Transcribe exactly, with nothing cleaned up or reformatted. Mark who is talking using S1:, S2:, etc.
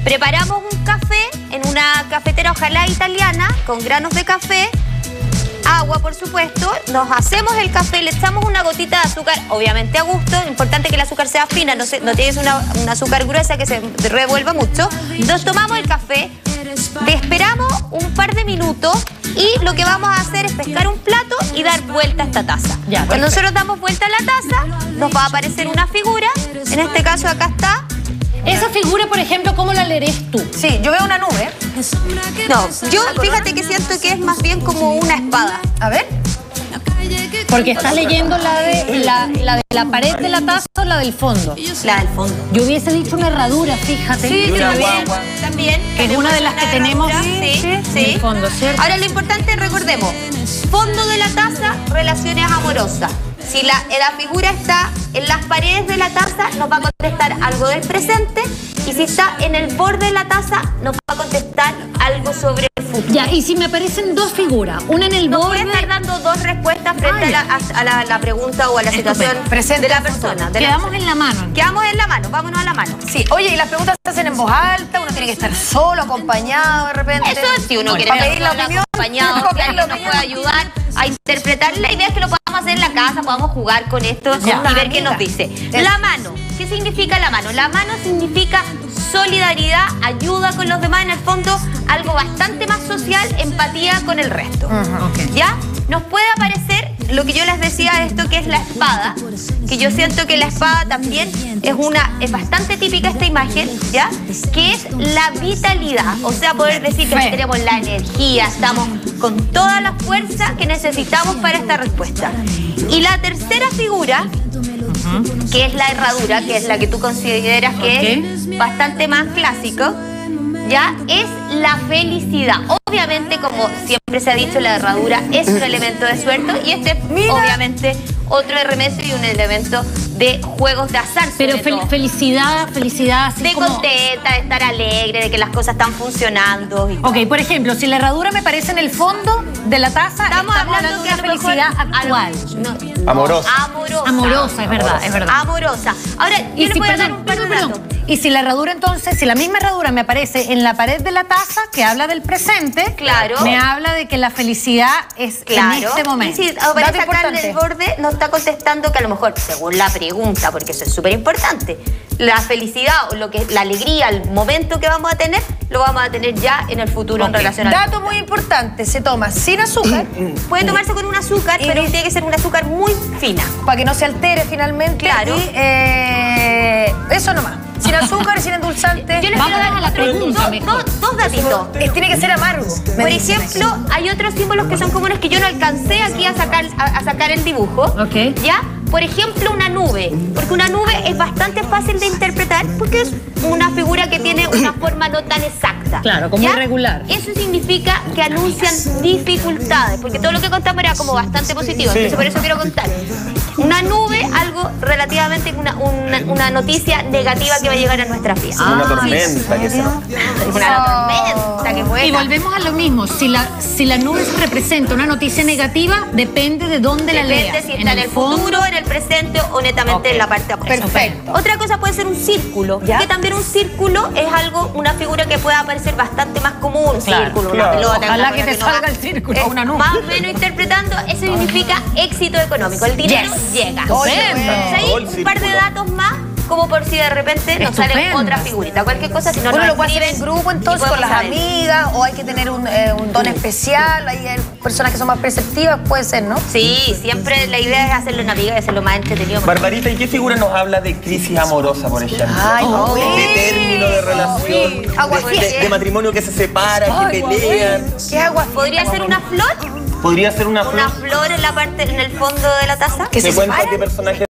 S1: Preparamos un café en una cafetera, ojalá italiana, con granos de café, agua, por supuesto. Nos hacemos el café, le echamos una gotita de azúcar, obviamente a gusto. Importante que el azúcar sea fina, no, se, no tienes una, una azúcar gruesa que se revuelva mucho. Nos tomamos el café, te esperamos un par de minutos y lo que vamos a hacer es pescar un plato y dar vuelta a esta taza. Ya, cuando nosotros damos vuelta a la taza, nos va a aparecer una figura. En este caso acá está.
S2: Esa figura, por ejemplo, ¿cómo la leerás tú?
S3: Sí, yo veo una nube.
S1: No, yo fíjate que siento que es más bien como una espada.
S3: A ver.
S2: Porque estás leyendo la de la, la de la pared de la taza o la del fondo.
S1: La del fondo.
S2: Yo hubiese dicho una herradura, fíjate.
S1: Sí, también, también.
S2: Que es una de las que tenemos
S1: sí, sí.
S2: en el fondo, ¿cierto?
S1: Ahora lo importante, recordemos, fondo de la taza, relaciones amorosas. Si la, la figura está en las paredes de la taza, nos va a contestar algo del presente. Y si está en el borde de la taza, nos va a contestar algo sobre el futuro.
S2: Ya, y si me aparecen dos figuras, una en el
S1: no
S2: borde...
S1: puede estar dando dos respuestas frente Ay. a, la, a la, la pregunta o a la situación
S3: presente
S1: de la persona. De
S2: Quedamos
S1: la
S2: en la mano.
S1: Quedamos en la mano, vámonos a la mano.
S3: Sí, oye, y las preguntas se hacen en voz alta, uno tiene que estar solo, acompañado de repente.
S1: Eso es, si uno
S3: Oye,
S1: quiere
S3: pedir
S1: estar
S3: la opinión,
S1: acompañado, si alguien nos puede ayudar a interpretar. La idea es que lo podamos hacer en la casa, podamos jugar con esto
S3: Ya.
S1: y ver qué nos dice.
S3: Es.
S1: La mano. ¿Qué significa la mano? La mano significa solidaridad, ayuda con los demás, en el fondo algo bastante más social, empatía con el resto.
S3: Uh-huh, okay.
S1: ¿Ya? Nos puede aparecer lo que yo les decía de esto, que es la espada, que yo siento que la espada también es una es bastante típica esta imagen, ¿ya? Que es la vitalidad, o sea, poder decir que tenemos la energía, estamos con toda la fuerza que necesitamos para esta respuesta. Y la tercera figura, que es la herradura, que es la que tú consideras que okay. es bastante más clásico, ya es la felicidad. Obviamente, como siempre se ha dicho, la herradura es un elemento de suerte y este es obviamente otro remedio y un elemento de juegos de azar.
S2: Pero fel felicidad, felicidad... Así
S1: de
S2: como...
S1: contenta, de estar alegre, de que las cosas están funcionando. Y
S2: ok, por ejemplo, si la herradura me parece en el fondo de la taza,
S1: estamos, estamos hablando de una
S2: felicidad actual.
S1: No,
S4: amorosa.
S1: Amorosa.
S2: Amorosa, es verdad, es verdad.
S1: Amorosa. Ahora,
S2: y
S1: yo le
S2: si,
S1: puedo
S2: perdón,
S1: dar un
S2: perdón,
S1: dato.
S2: perdón. Y si la herradura entonces, si la misma herradura me aparece en la pared de la taza, que habla del presente,
S1: claro.
S2: me habla de que la felicidad es
S1: claro.
S2: en este momento.
S1: Y si aparece acá en el borde, nos está contestando que a lo mejor, según la pregunta, porque eso es súper importante, la felicidad o lo que, la alegría, el momento que vamos a tener, lo vamos a tener ya en el futuro okay. en relación a...
S3: Dato muy importante, se toma sin azúcar.
S1: Puede tomarse con un azúcar, pero tiene que ser un azúcar muy fina.
S3: Para que no se altere finalmente.
S1: Claro.
S3: Y, eh, eso nomás. Sin azúcar y sin endulzante.
S1: Yo les quiero dar a la pregunta. Dos, dos, dos datitos.
S3: Es, tiene que ser amargo.
S1: Por ejemplo, hay otros símbolos que son comunes que yo no alcancé aquí a sacar, a, a sacar el dibujo.
S2: Ok.
S1: ¿Ya? Por ejemplo, una nube. Porque una nube es bastante fácil de interpretar porque es una figura que tiene una forma no tan exacta.
S2: Claro, como
S1: ¿ya?
S2: irregular.
S1: Eso significa que anuncian dificultades. Porque todo lo que contamos era como bastante positivo.
S4: Sí.
S1: Entonces, por eso quiero contar. Una nube, algo relativamente, una, una, una noticia negativa que va a llegar a nuestras vidas.
S4: Una tormenta, que será.
S1: Una tormenta, que buena.
S2: Y volvemos a lo mismo. Si la, si la nube representa una noticia negativa, depende de dónde la leas.
S1: Depende si está en el futuro, en el presente o netamente
S2: okay.
S1: en la parte opuesta.
S3: Perfecto.
S1: Otra cosa puede ser un círculo, ¿ya? Que también un círculo es algo, una figura que puede aparecer bastante más común. Un
S2: claro,
S1: círculo,
S4: claro.
S1: una pelota.
S2: Ojalá
S1: una
S2: que te
S1: no
S2: salga
S1: va.
S2: el círculo,
S1: Eh,
S2: una nube.
S1: Más o menos interpretando, eso significa éxito económico. El dinero
S2: Yes.
S1: llega.
S3: Oye,
S1: Entonces ahí
S4: todo el
S1: un par de
S4: círculo.
S1: datos más, como por si de repente nos sale
S2: Estupendo.
S1: otra figurita. Cualquier cosa, si no
S3: Uno
S1: nos
S3: lo puede hacer en
S1: escriben
S3: grupo
S1: y
S3: entonces con
S1: podemos
S3: las
S1: saber.
S3: amigas, o hay que tener un, eh, un don especial, hay eh, personas que son más perceptivas, puede ser, ¿no?
S1: Sí, siempre la idea es hacerlo en amiga y hacerlo más entretenido.
S4: Barbarita, ¿y qué figura nos habla de crisis amorosa, por ejemplo?
S3: Ay,
S4: Oh,
S3: uy.
S4: de término de relación,
S3: Sí.
S4: de,
S3: Aguafiestas.
S4: de- de matrimonio que se separa, que pelean.
S3: ¿Qué agua?
S1: ¿Podría ser una flor?
S4: Podría ser una
S1: Una
S4: flor.
S1: flor en la parte, en el fondo de la taza.
S3: Que
S4: ¿Me
S3: se
S4: cuentas
S3: separan.
S4: qué personaje